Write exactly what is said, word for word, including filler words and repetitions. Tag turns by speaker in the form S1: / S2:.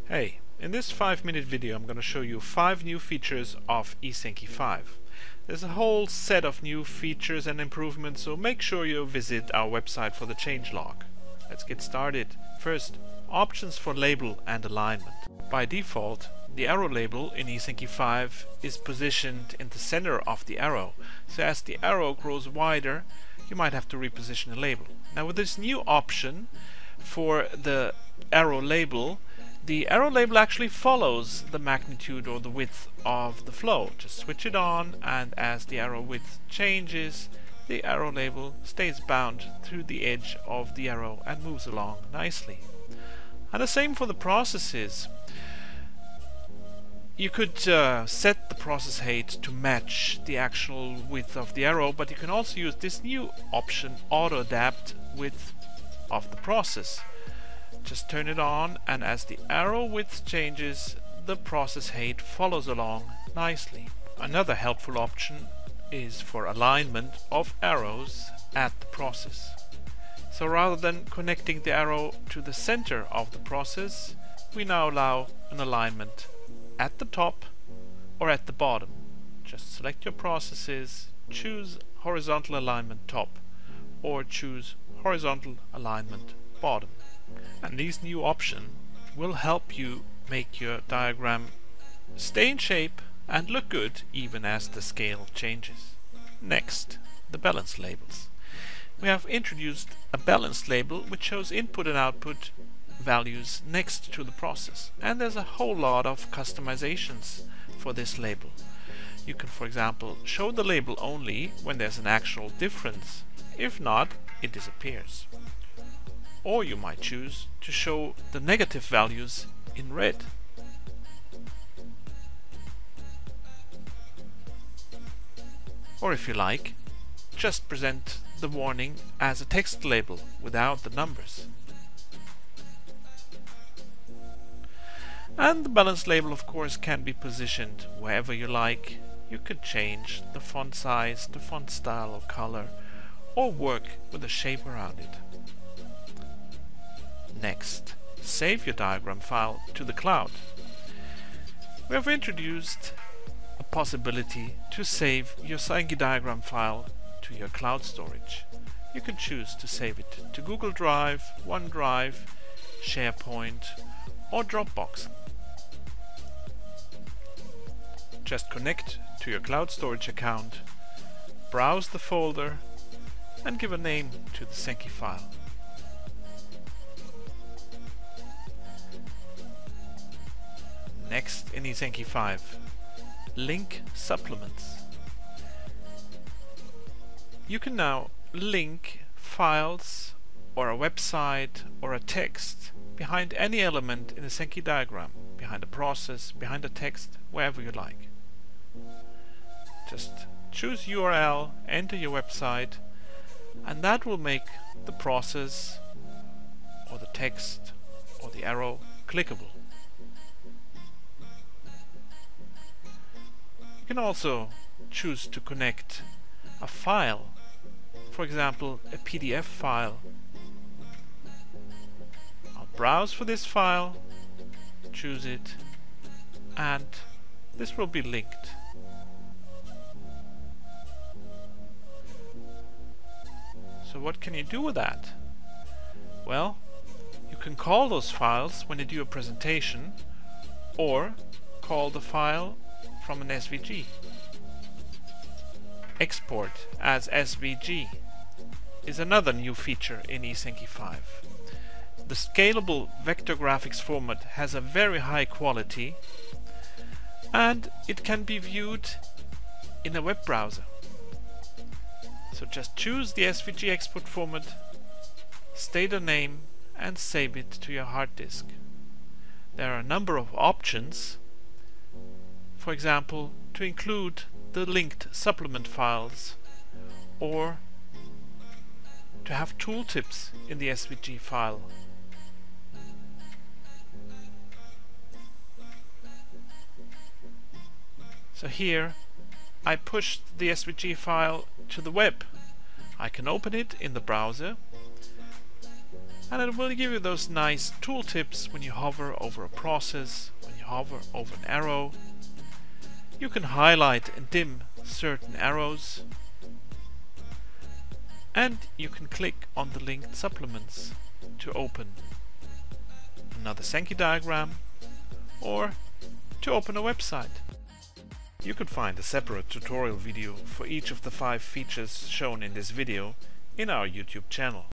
S1: Hey, in this five minute video I'm going to show you five new features of eSankey five. There's a whole set of new features and improvements, so make sure you visit our website for the changelog. Let's get started. First, options for label and alignment. By default, the arrow label in eSankey five is positioned in the center of the arrow, so as the arrow grows wider you might have to reposition the label. Now with this new option for the arrow label, the arrow label actually follows the magnitude or the width of the flow. Just switch it on, and as the arrow width changes, the arrow label stays bound through the edge of the arrow and moves along nicely. And the same for the processes. You could uh, set the process height to match the actual width of the arrow, but you can also use this new option, auto adapt width of the process. Just turn it on, and as the arrow width changes, the process height follows along nicely. Another helpful option is for alignment of arrows at the process. So rather than connecting the arrow to the center of the process, we now allow an alignment at the top or at the bottom. Just select your processes, choose horizontal alignment top, or choose horizontal alignment bottom. And these new options will help you make your diagram stay in shape and look good even as the scale changes. Next, the balance labels. We have introduced a balance label which shows input and output values next to the process, and there's a whole lot of customizations for this label. You can, for example, show the label only when there's an actual difference. If not, it disappears. Or you might choose to show the negative values in red. Or if you like, just present the warning as a text label without the numbers. And the balance label, of course, can be positioned wherever you like. You could change the font size, the font style or color, or work with a shape around it. Next, save your diagram file to the cloud. We have introduced a possibility to save your Sankey diagram file to your cloud storage. You can choose to save it to Google Drive, OneDrive, SharePoint, or Dropbox. Just connect to your cloud storage account, browse the folder, and give a name to the Sankey file. Next in eSankey five, link supplements. You can now link files or a website or a text behind any element in the Sankey diagram, behind a process, behind a text, wherever you like. Just choose U R L, enter your website, and that will make the process or the text or the arrow clickable. You can also choose to connect a file, for example a P D F file. I'll browse for this file, choose it, and this will be linked. So what can you do with that? Well, you can call those files when you do a presentation, or call the file from an S V G. Export as S V G is another new feature in eSankey five. The Scalable vector graphics format has a very high quality, and it can be viewed in a web browser. So just choose the S V G export format, state a name, and save it to your hard disk. There are a number of options. For example, to include the linked supplement files, or to have tooltips in the S V G file. So here I pushed the S V G file to the web. I can open it in the browser, and it will give you those nice tooltips when you hover over a process, when you hover over an arrow. You can highlight and dim certain arrows, and you can click on the linked supplements to open another Sankey diagram or to open a website. You can find a separate tutorial video for each of the five features shown in this video in our YouTube channel.